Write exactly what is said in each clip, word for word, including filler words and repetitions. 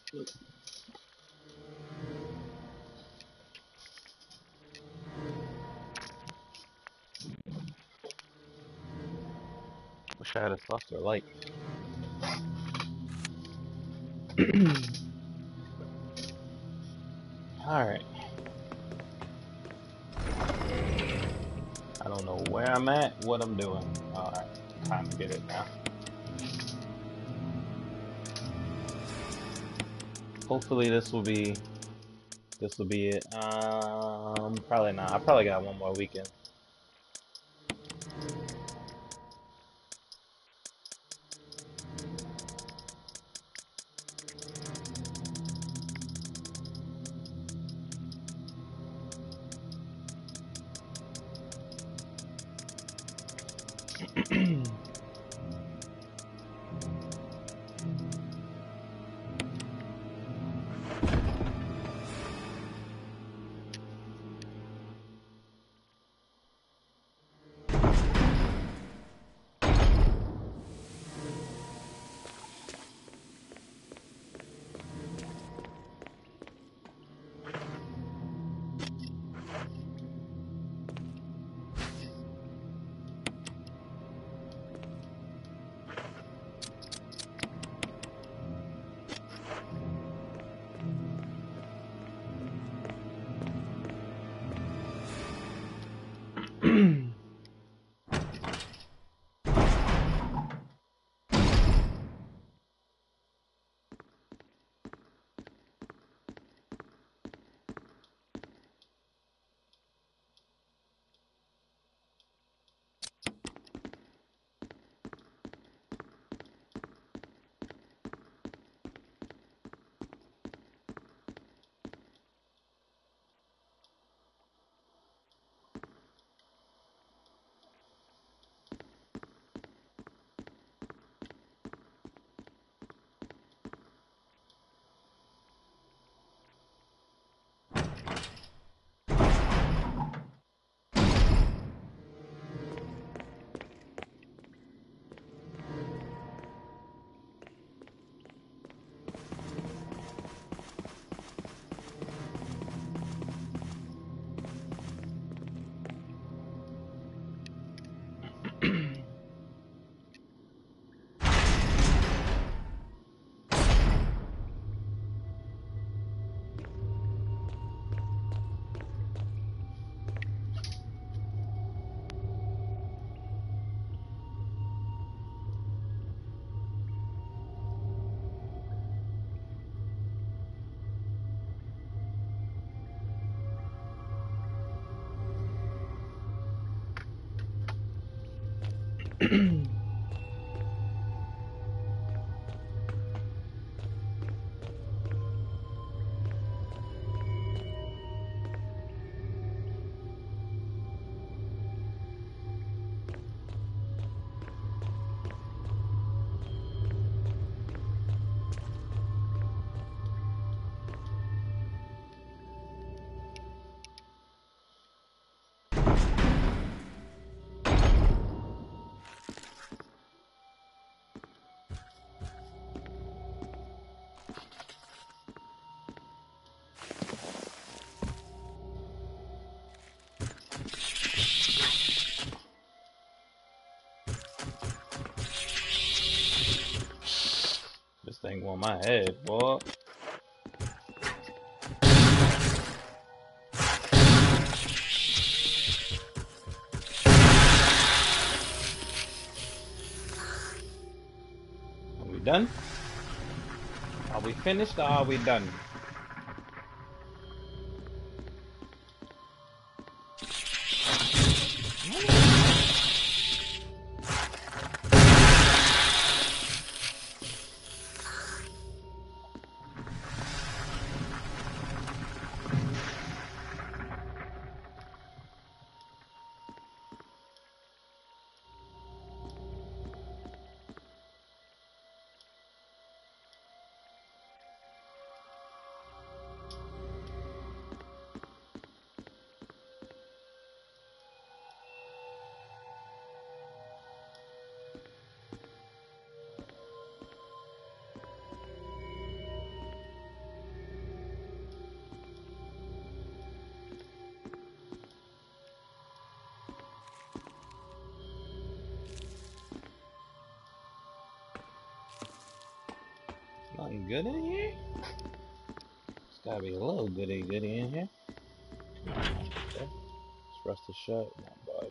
Wish I had a softer light. Alright. I don't know where I'm at, what I'm doing. Alright, time to get it now. Hopefully this will be this will be it. Um probably not. I probably got one more weekend. This thing on my head, boy. Are we done? Are we finished or are we done? something good in here? There's gotta be a little goody goody in here. Okay. It's rusted shut, won't budge.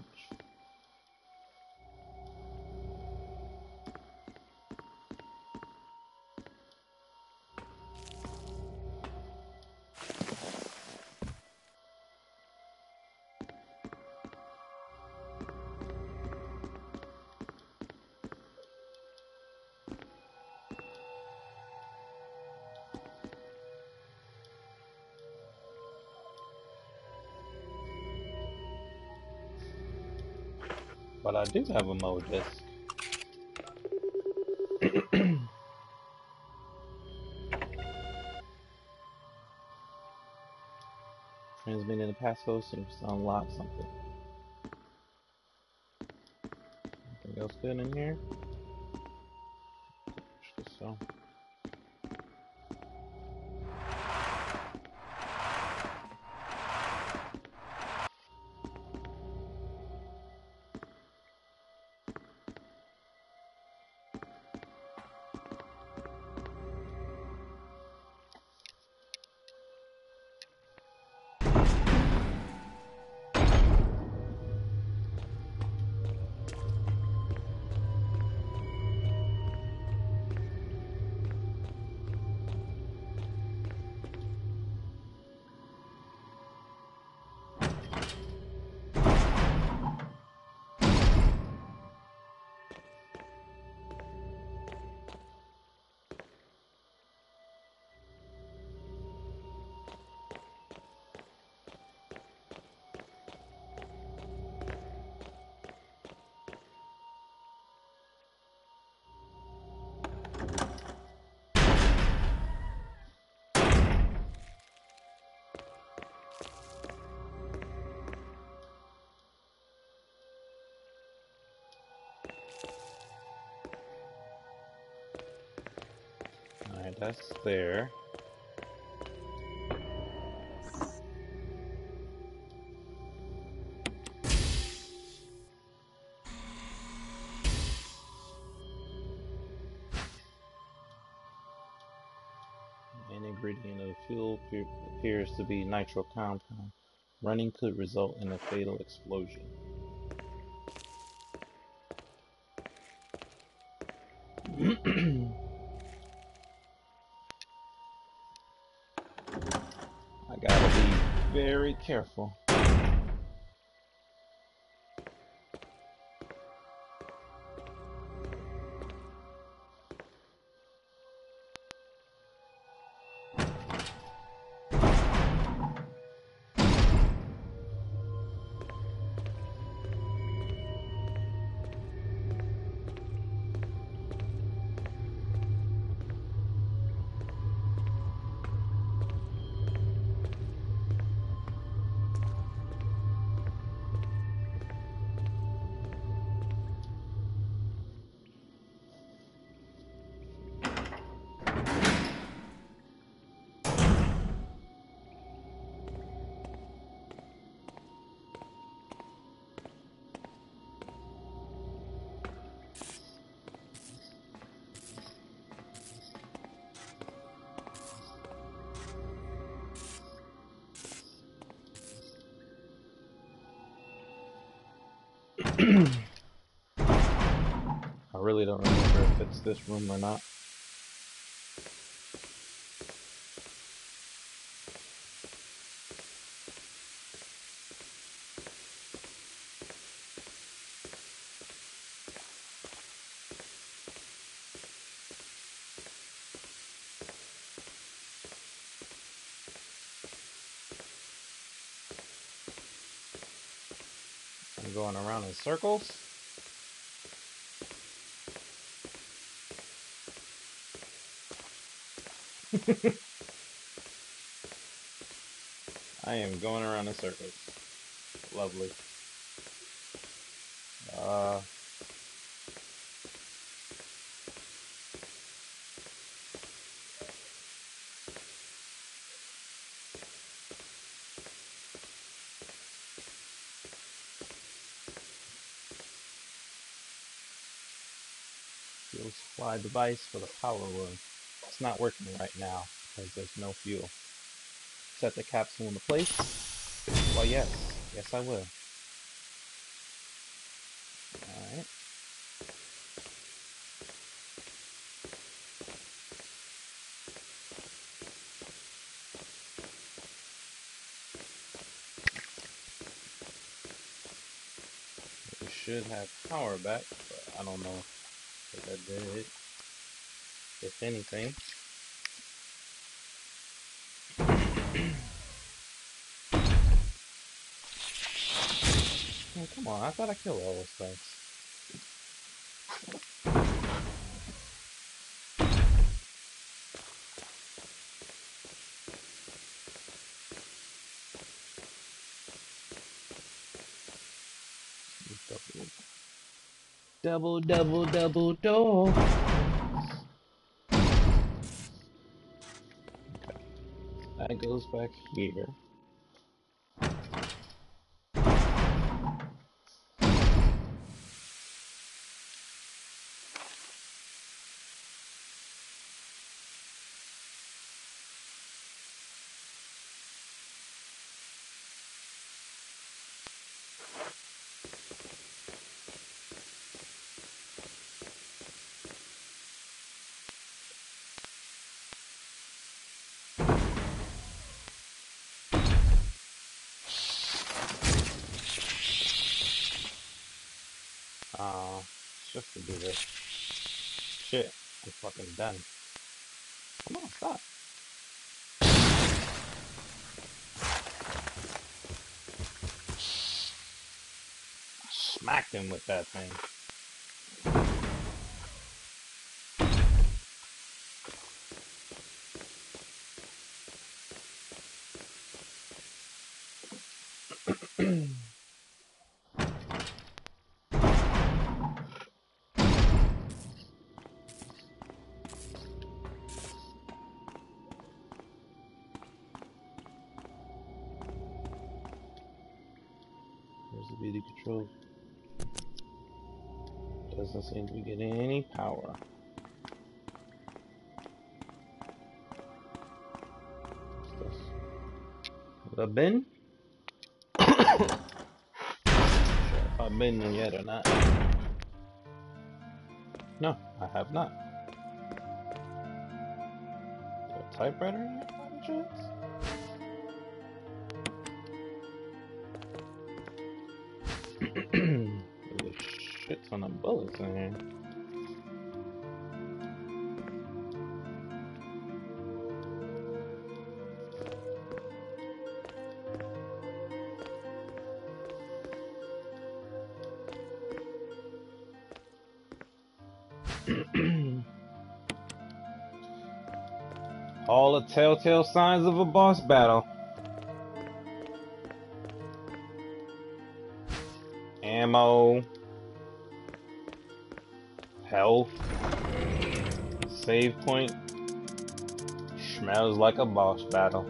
But I do have a mode disc. Transmitting the passcode seems to unlock something. Anything else good in here? Sure so. Alright, that's there. Main ingredient of the fuel appears to be nitro compound. Running could result in a fatal explosion. I gotta be very careful. I really don't remember if it's this room or not. I'm going around in circles. I am going around in circles. Lovely. Uh, fuel supply device for the power room. that's not working right now because there's no fuel. Set the capsule into place. Well, yes. Yes, I will. Alright. We should have power back, but I don't know if I did it. If anything. Oh, come on, I thought I killed all those things. Double, double, double, double. Okay, that goes back here. Uh, just to do this. Shit, I'm fucking done. Come on, stop. I smacked him with that thing. Where's the B D control? Doesn't seem to be getting any power. What's this? The bin? Sure if I've been there yet or not. No, I have not. Is there a typewriter in there by any chance? There's a shit ton of bullets in here. All the telltale signs of a boss battle. Ammo. Health. Save point. Smells like a boss battle.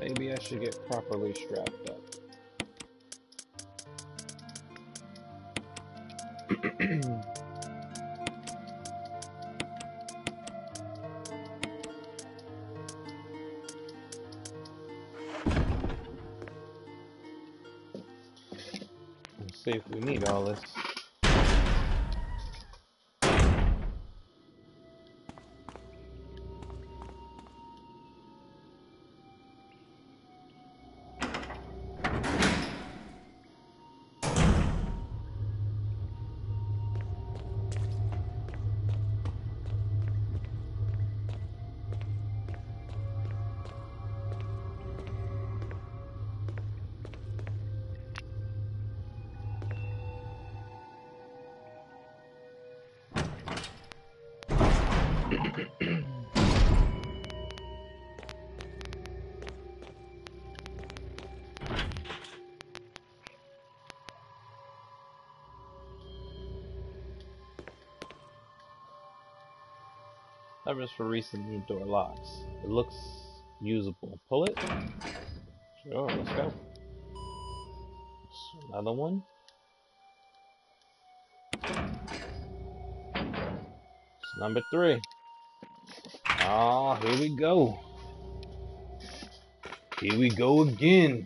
Maybe I should get properly strapped up. Let's see if we need all this. Levers for recent new door locks. It looks usable. Pull it? Sure, let's go. Another one. It's number three. Ah, here we go. Here we go again.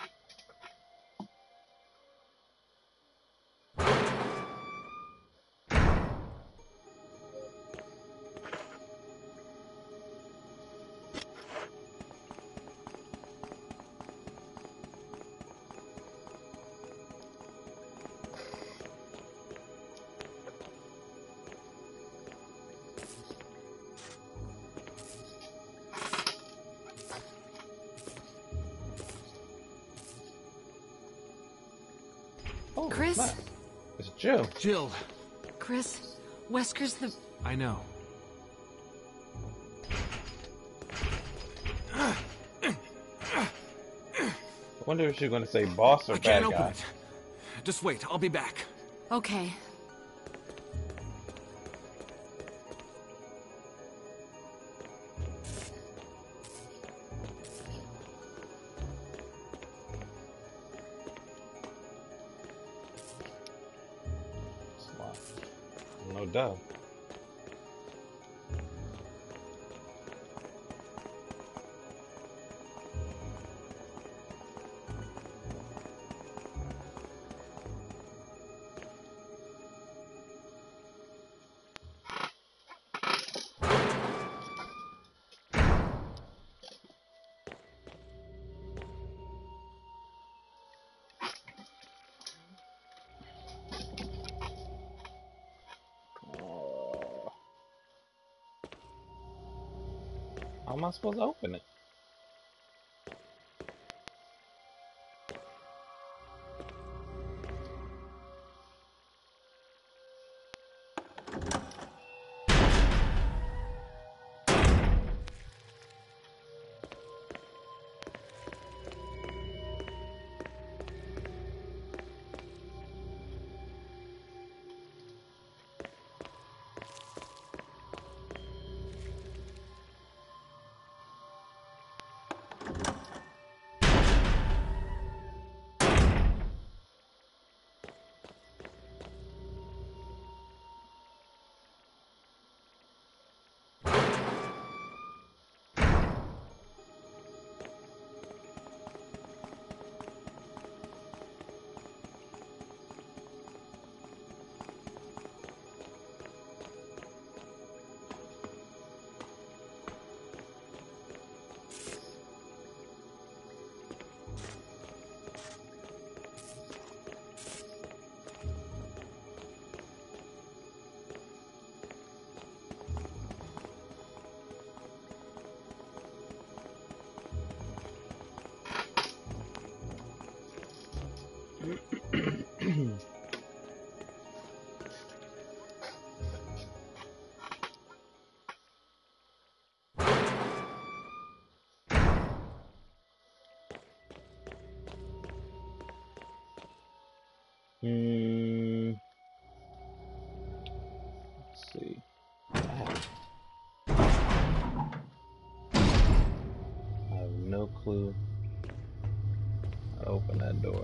Oh, Chris? It's, it's Jill. Jill. Chris, Wesker's the... I know. I wonder if she's going to say boss or I bad can't open guy. it. Just wait, I'll be back. Okay. It's locked. No doubt. How am I supposed to open it? Hmm. Let's see. I have no clue. clue how to open that door.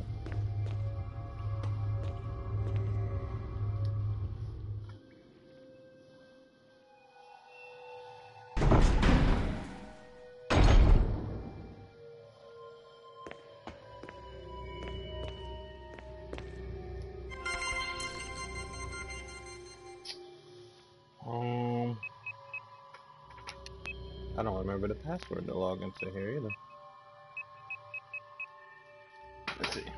Um, I don't remember the password to log into here either. Let's see.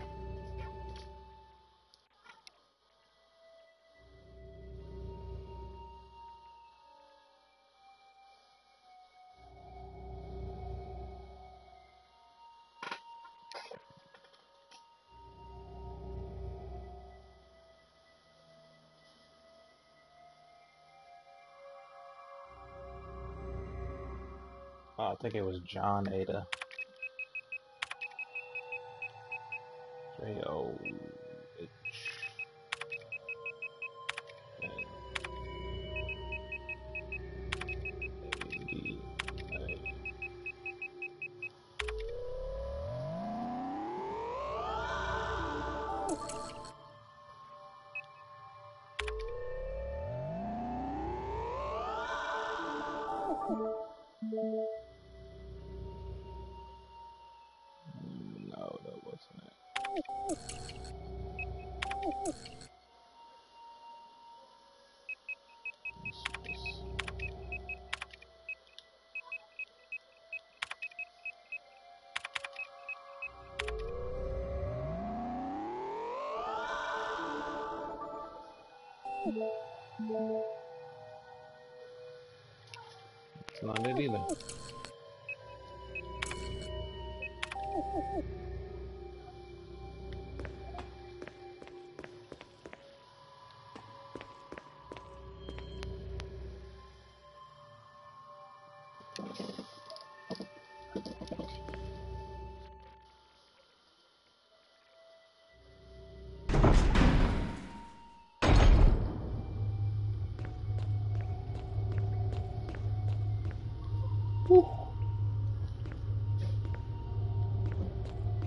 Oh, I think it was John Ada. J O H. A D A. No, that wasn't it. It's not it either. Whew.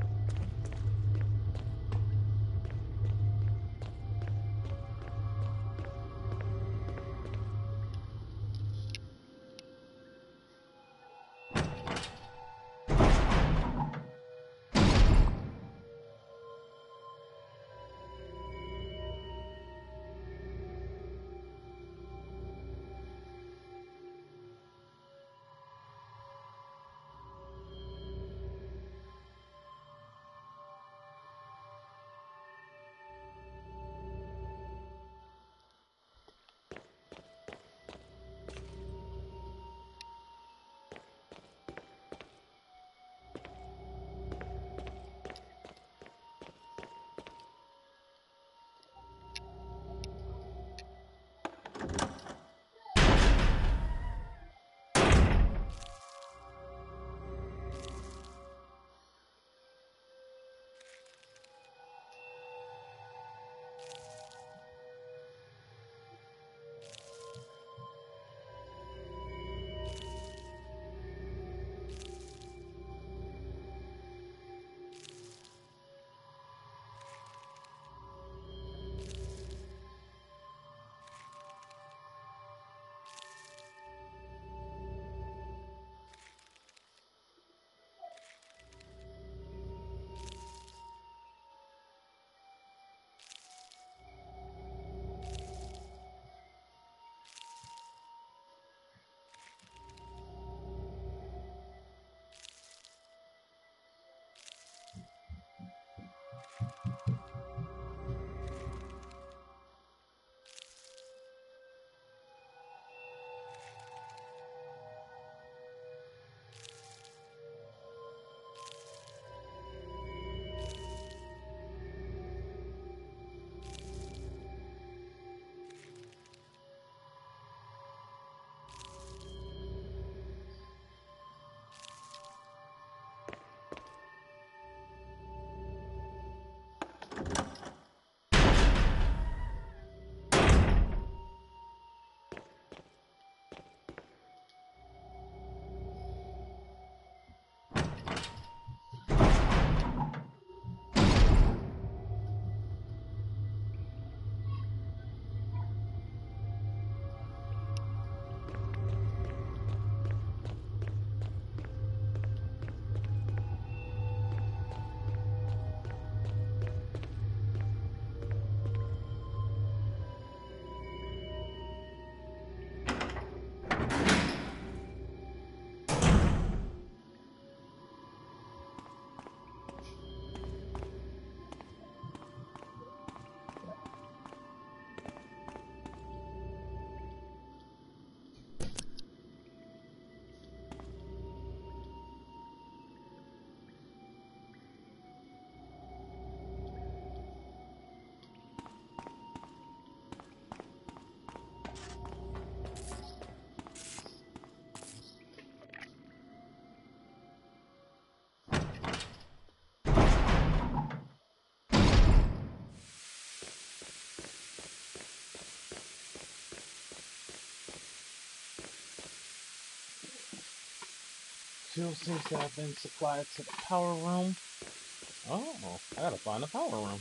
fuel seems to have been supplied to the power room. Oh, I gotta find the power room.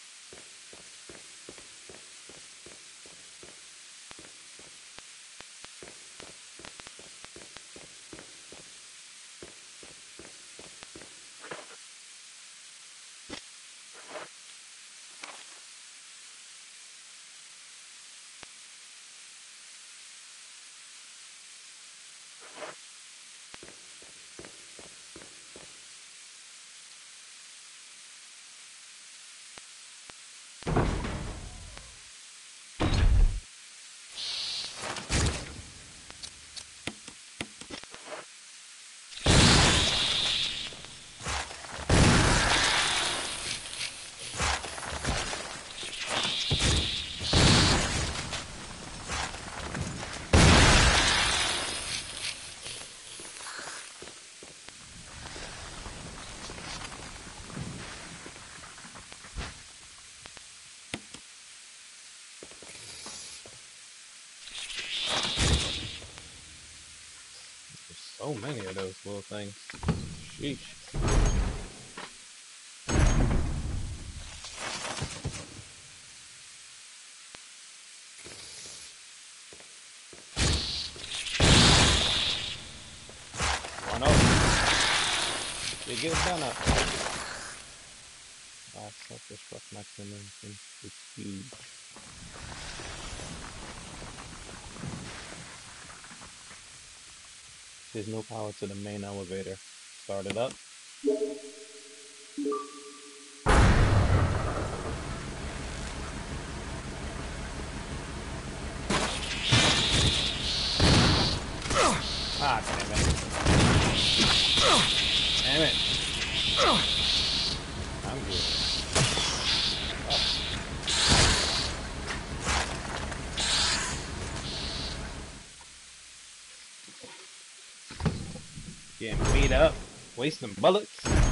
So many of those little things. Sheesh. One up. You get it done up. Ah, self-destruct mechanism is huge. There's no power to the main elevator. Start it up. Ah, damn it. Damn it. I'm good. Oh. Getting beat up, wasting bullets.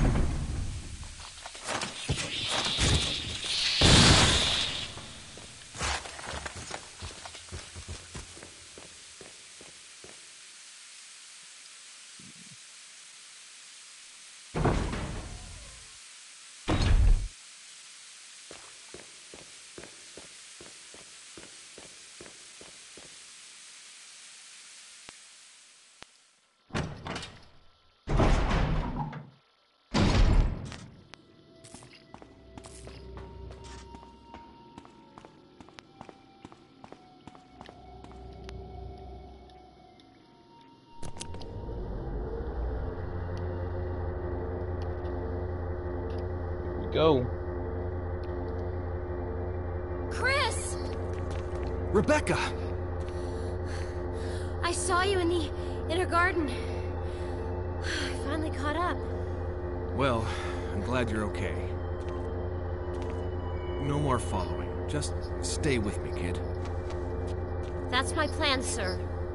Go. Chris! Rebecca! I saw you in the inner garden. I finally caught up. Well, I'm glad you're okay. No more following. Just stay with me, kid. That's my plan, sir.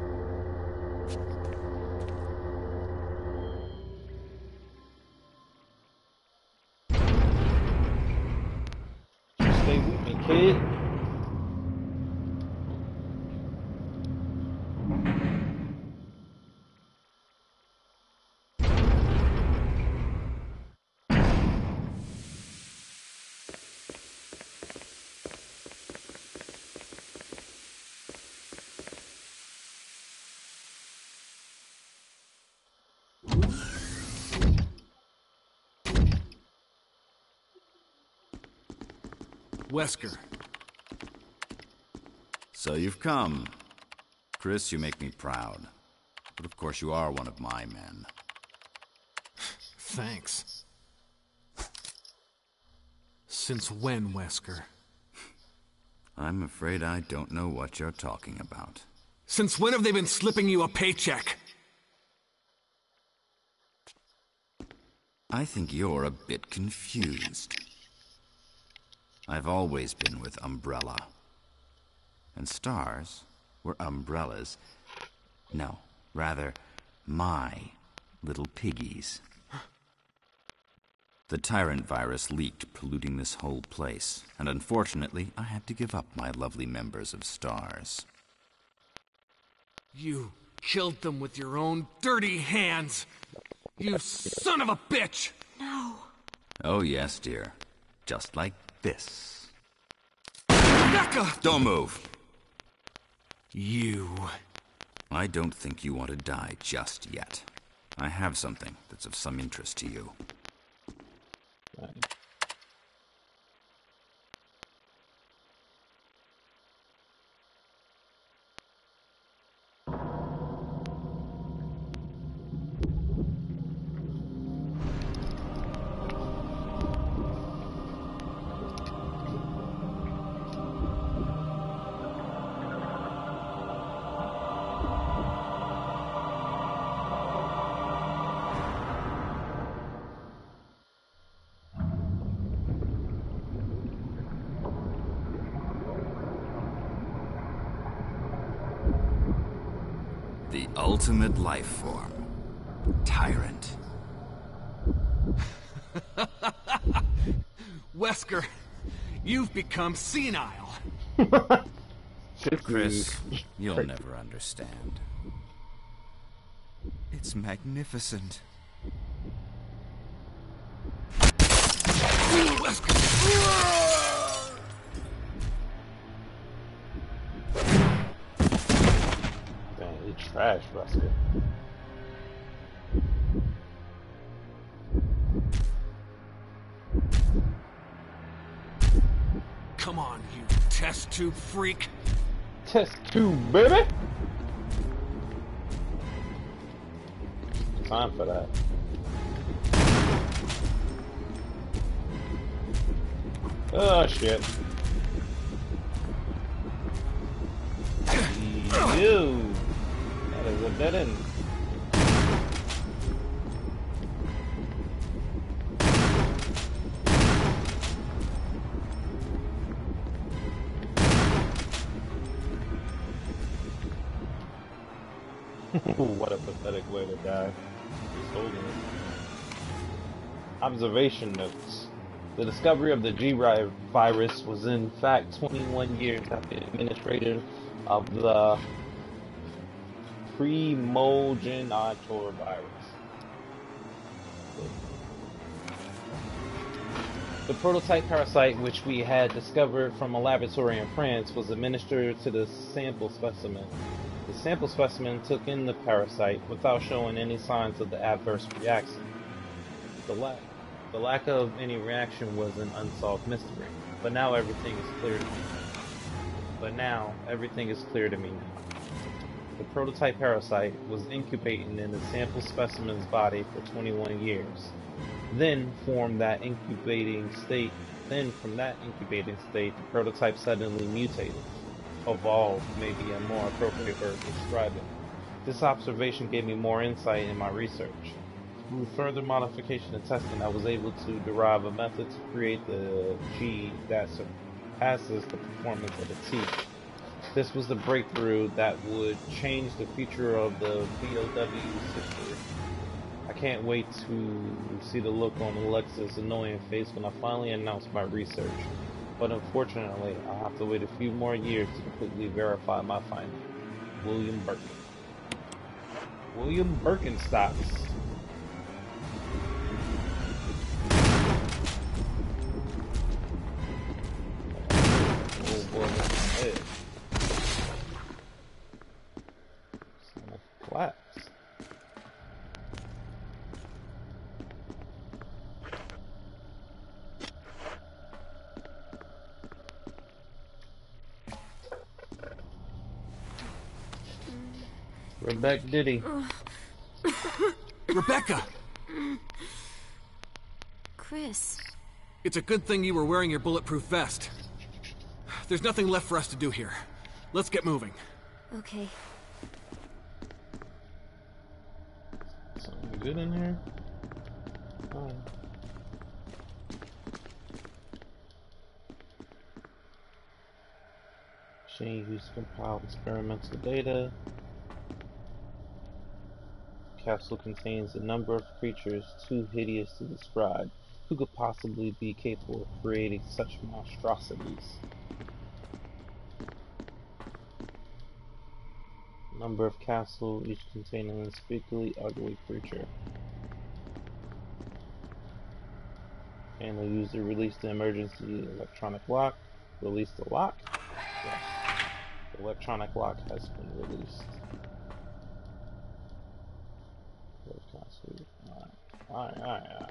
Stay with me, kid. Wesker. So you've come. Chris, you make me proud. But of course you are one of my men. Thanks. Since when, Wesker? I'm afraid I don't know what you're talking about. Since when have they been slipping you a paycheck? I think you're a bit confused. I've always been with Umbrella. And stars were Umbrella's... No, rather, my little piggies. The Tyrant virus leaked, polluting this whole place. And unfortunately, I had to give up my lovely members of Stars. You killed them with your own dirty hands! You son of a bitch! No. Oh, yes, dear. Just like this. Rebecca! Don't move! You... I don't think you want to die just yet. I have something that's of some interest to you. Right. The ultimate life form. Tyrant. Wesker, you've become senile. Chris, you'll never understand. It's magnificent. Man, you trash, Wesker. Come on, you test tube freak. Test tube, baby! Time for that. Oh, shit. You! That is a dead end. What a pathetic way to die. Just holding it. Observation notes. The discovery of the G virus was in fact twenty-one years after the administration of the Primogenitor virus. The prototype parasite, which we had discovered from a laboratory in France, was administered to the sample specimen. The sample specimen took in the parasite without showing any signs of the adverse reaction. The, la the lack of any reaction was an unsolved mystery, but now everything is clear to me. But now everything is clear to me now. The prototype parasite was incubating in the sample specimen's body for twenty-one years. Then formed that incubating state. Then from that incubating state, the prototype suddenly mutated. Evolved may be a more appropriate word to describe it. This observation gave me more insight in my research. Through further modification and testing, I was able to derive a method to create the G that surpasses the performance of the T. This was the breakthrough that would change the future of the B O W's history. I can't wait to see the look on Alexa's annoying face when I finally announce my research. But unfortunately, I'll have to wait a few more years to completely verify my finding. William Birkin. William Birkenstocks. Oh boy, my head. Son of collapse. Rebecca Diddy. Rebecca! Chris. It's a good thing you were wearing your bulletproof vest. There's nothing left for us to do here. Let's get moving. Okay. Something good in here? Oh. Machine used to compile experimental data. Capsule contains a number of creatures too hideous to describe. Who could possibly be capable of creating such monstrosities? Number of capsules, each containing an unspeakably ugly creature. And the user released the emergency electronic lock. Release the lock. Yes. The electronic lock has been released. Alright, alright, alright, alright.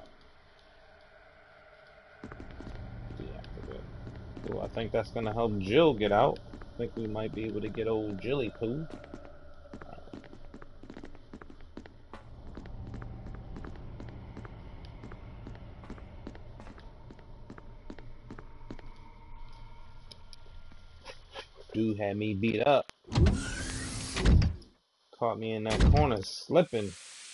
Deactivate. Cool, I think that's gonna help Jill get out. I think we might be able to get old Jilly Poo. Dude had me beat up. Caught me in that corner slipping.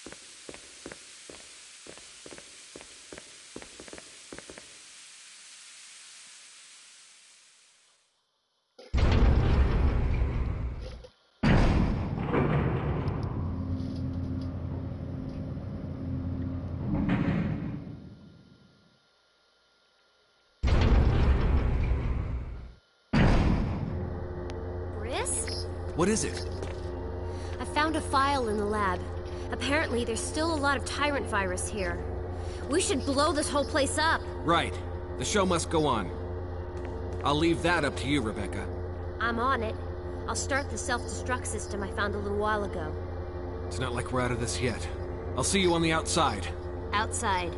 What is it? I found a file in the lab. Apparently, there's still a lot of Tyrant virus here. We should blow this whole place up. Right. The show must go on. I'll leave that up to you, Rebecca. I'm on it. I'll start the self-destruct system I found a little while ago. It's not like we're out of this yet. I'll see you on the outside. Outside.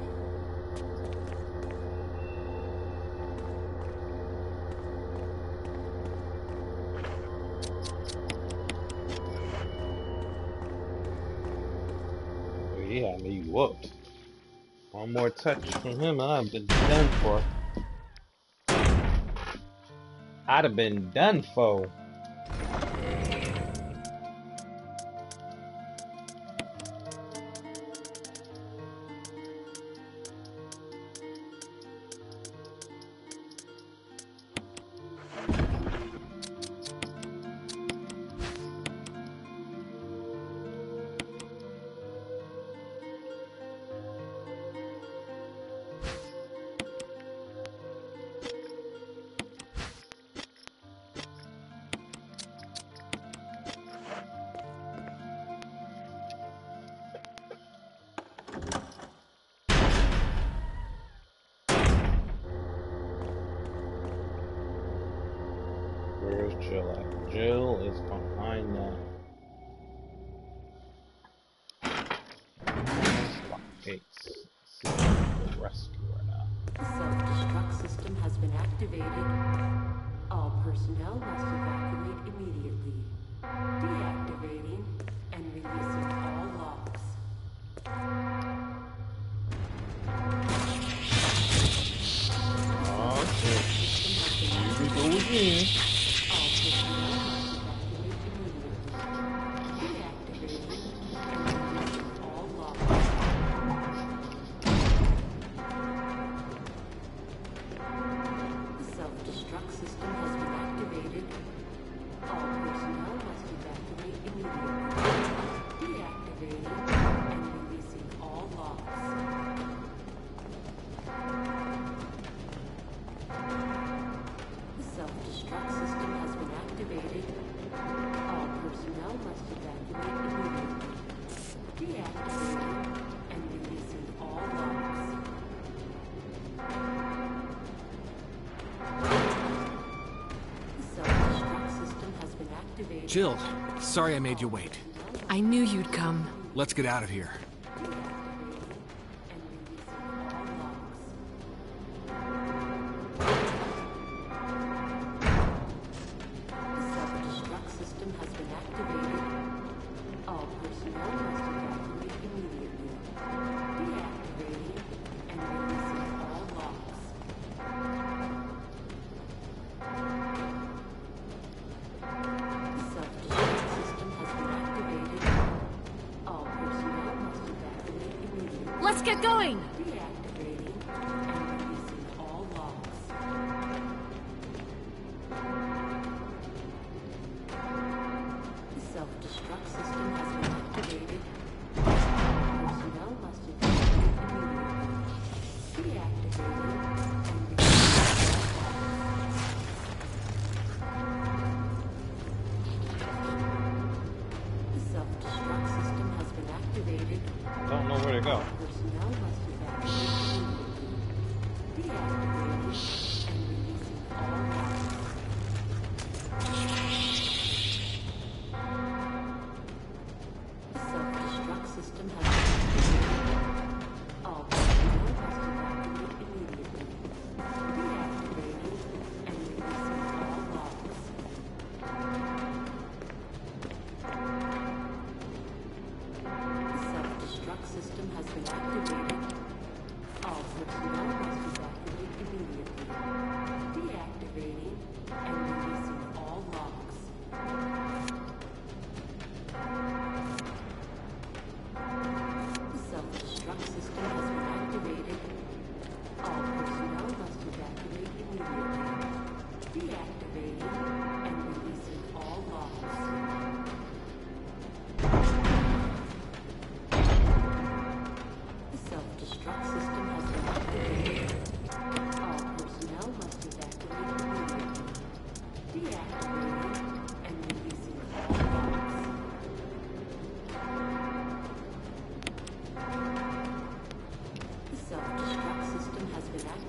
He had me whooped. One more touch from him, I'd have been done for. I'd have been done for. Where's Jill at? Jill is behind that. Lock gates. Let's see if we'll rescue her now. The self-destruct system has been activated. All personnel must evacuate immediately. Deactivating and releasing all locks. Oh shit. Here we go again. Jill, sorry I made you wait. I knew you'd come. Let's get out of here. Let's get going! Deactivating and releasing all locks. The self-destruct system has been activated. Personnel must evacuate immediately. Deactivating and releasing. The self-destruct system has been activated. Don't know where to go. Personnel must evacuate immediately.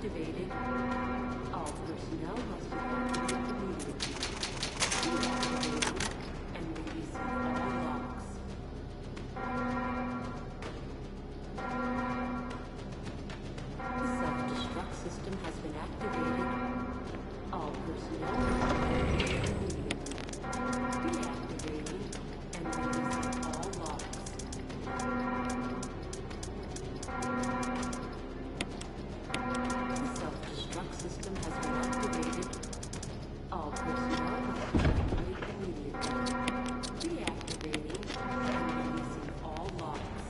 activated. All personnel must evacuate immediately. Deactivating and releasing all locks. The self-destruct system has been activated. All personnel must evacuate immediately. Deactivating and releasing all locks. The self-destruct system has been activated. All personnel must evacuate immediately. Deactivating and releasing all locks.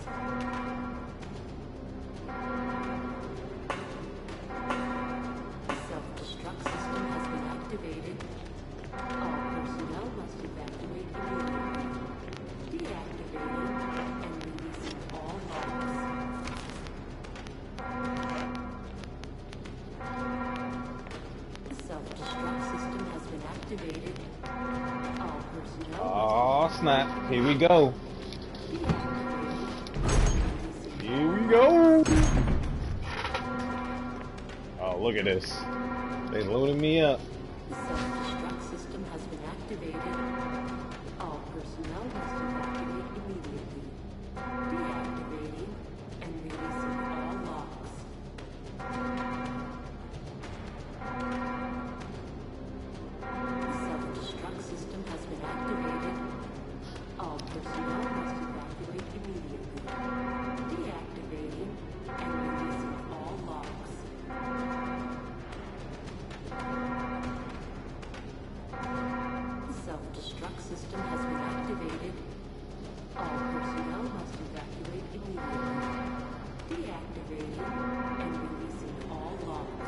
The self-destruct system has been activated. All personnel must evacuate immediately. Deactivating and releasing all locks. The self-destruct system has been activated. All personnel Oh snap! Here we go. Here we go. Oh, look at this. They loaded me up. The self-destruct system has been activated. All personnel must evacuate immediately. Deactivating and releasing all locks. The self-destruct system has been activated. All personnel must evacuate immediately. Deactivating and releasing all locks. The self-destruct system has been activated. All personnel must evacuate immediately. Deactivating and releasing all locks.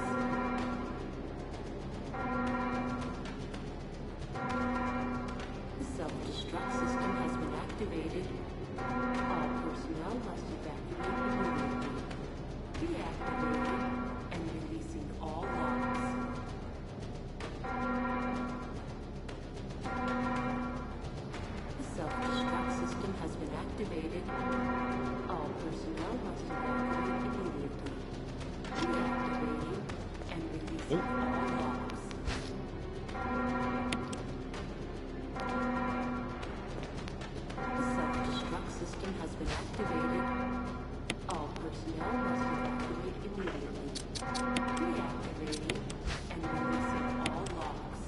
The self-destruct system has been activated. All personnel must evacuate immediately. Deactivating and releasing all locks. The self-destruct system has been activated. All personnel must evacuate immediately. Deactivating and releasing all locks. The self-destruct system has been activated. All personnel must evacuate immediately. Deactivating and releasing all locks.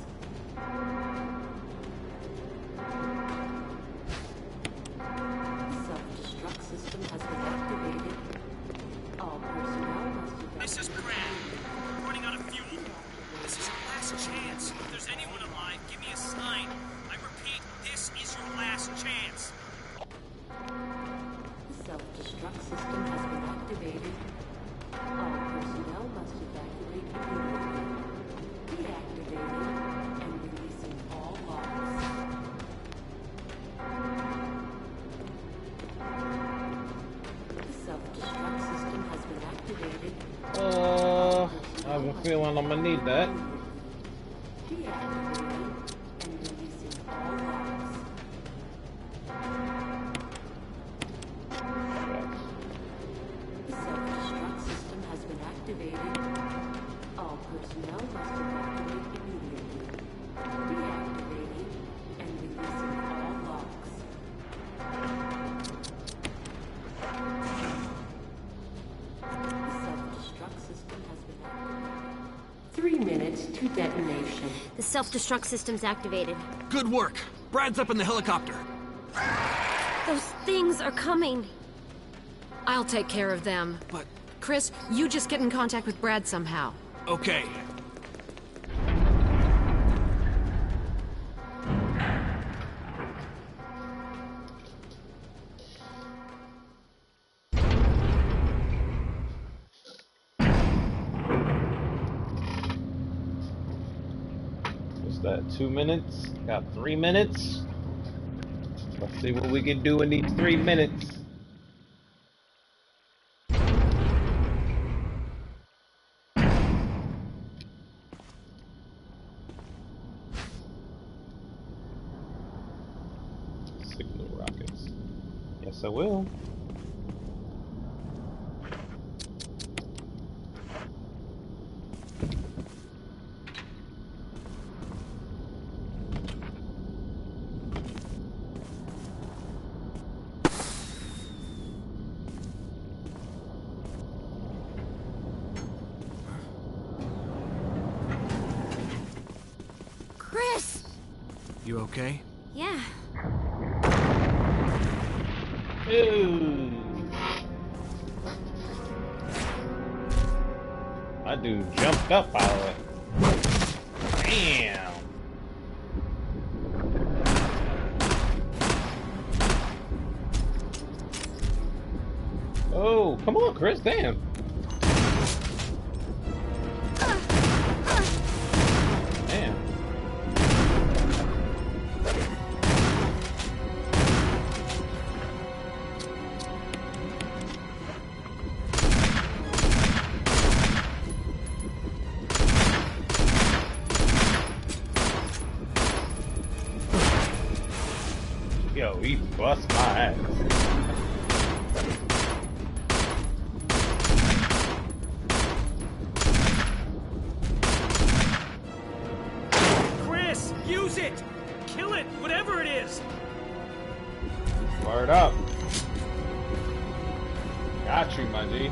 The self-destruct system has been activated. All personnel must evacuate. This is Brad. Running out of fuel. This is your last chance. If there's anyone alive, give me a sign. I repeat, this is your last chance. The self-destruct system has been activated. All personnel must evacuate immediately. Deactivating and releasing all locks. The self-destruct system has been activated. Uh, I have a feeling I'm gonna need that. Deactivating and releasing all locks. The self-destruct system has been activated. All personnel must evacuate immediately. Deactivating and releasing all locks. The self-destruct system has been activated. Three minutes to detonation. The self-destruct system's activated. Good work. Brad's up in the helicopter. Those things are coming. I'll take care of them. But, Chris, you just get in contact with Brad somehow. okay. What's that? Two minutes? Got three minutes? Let's see what we can do in these three minutes. Signal rockets. Yes, I will. You okay? Yeah. Ooh. My dude jumped up out of it. Damn. Oh, come on, Chris. Damn. Damn. Yo, he bust my ass. Chris, use it! Kill it, whatever it is! Word up. Got you, my G.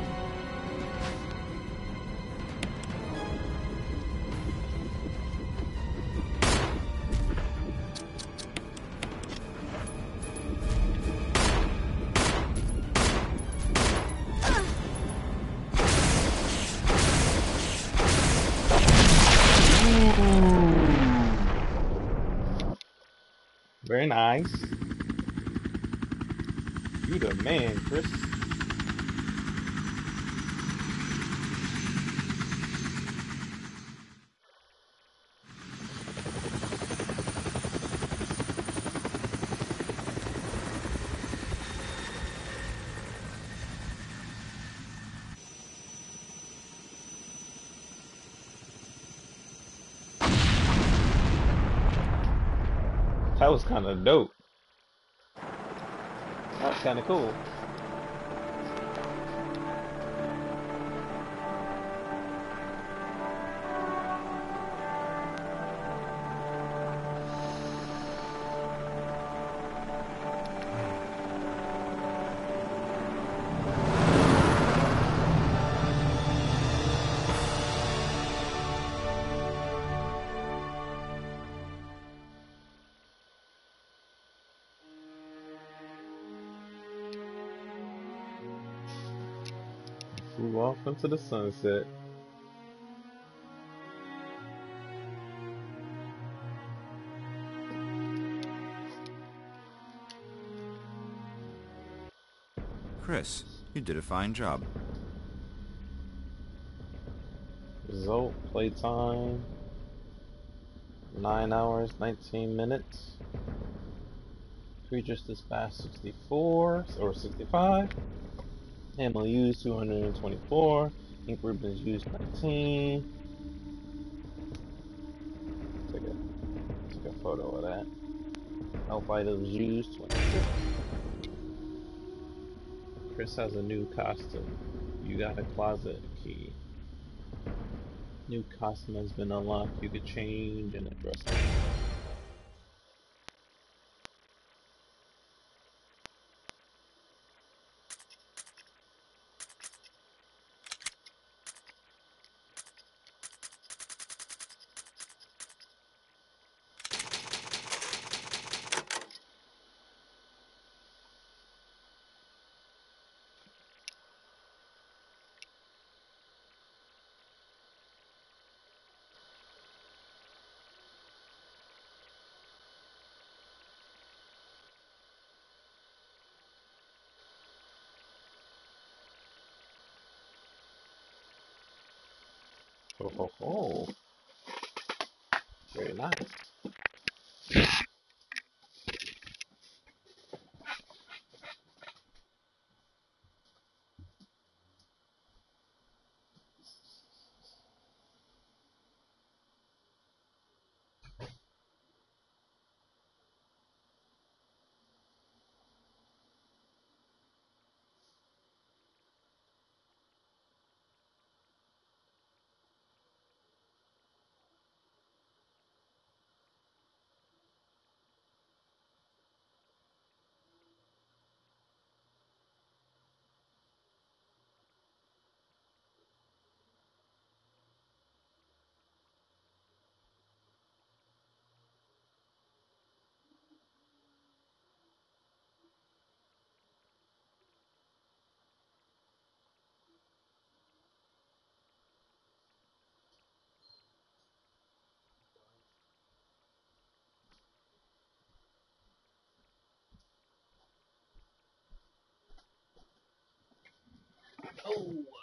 Very nice. You the man, Chris. That was kind of dope. That was kind of cool. Flew off into the sunset. Chris, you did a fine job. Result, playtime, nine hours, nineteen minutes. Creatures dispatched sixty-four, or sixty-five. Ammo used two hundred twenty-four. Ink ribbons used nineteen. Take a, take a photo of that. Health items used twenty-six. Chris has a new costume. You got a closet key. New costume has been unlocked. You could change and address it. Oh, ho, ho. Very nice. go!